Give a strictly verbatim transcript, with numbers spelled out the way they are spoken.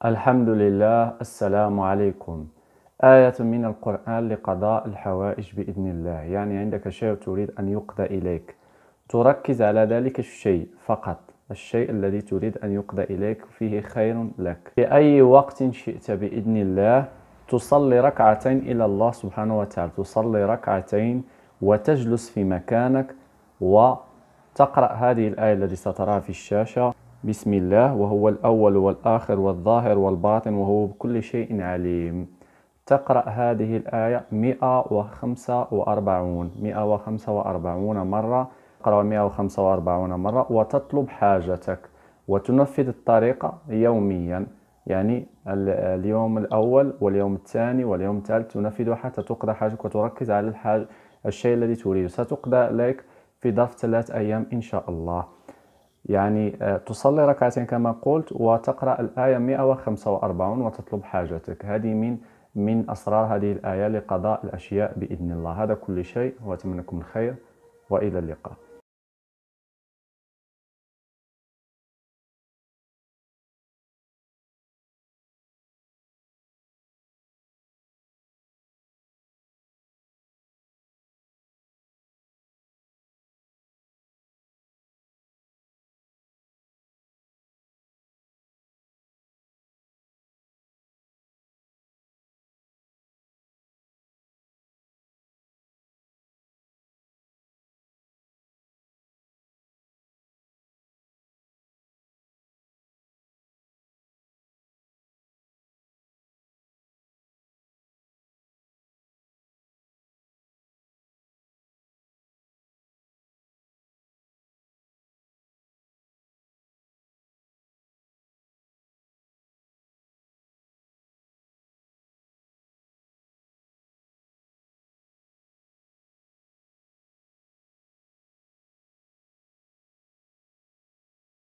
الحمد لله. السلام عليكم. آية من القرآن لقضاء الحوائج بإذن الله. يعني عندك شيء تريد أن يقضى إليك، تركز على ذلك الشيء فقط، الشيء الذي تريد أن يقضى إليك فيه خير لك. في أي وقت شئت بإذن الله تصلي ركعتين إلى الله سبحانه وتعالى، تصلي ركعتين وتجلس في مكانك وتقرأ هذه الآية التي ستراها في الشاشة: بسم الله وهو الأول والآخر والظاهر والباطن وهو بكل شيء عليم. تقرأ هذه الآية مئة وخمسة وأربعين مئة وخمسة وأربعين مرة، تقرأ مئة وخمسة وأربعين مرة وتطلب حاجتك وتنفذ الطريقة يوميا. يعني اليوم الأول واليوم الثاني واليوم الثالث تنفذ حتى تقضى حاجتك وتركز على الحاجة الشيء الذي تريده، ستقضى لك في ظرف ثلاث أيام إن شاء الله. يعني تصلي ركعتين كما قلت وتقرأ الآية مئة وخمسة وأربعين وتطلب حاجتك. هذه من من أسرار هذه الآية لقضاء الأشياء بإذن الله. هذا كل شيء وأتمنى لكم الخير وإلى اللقاء.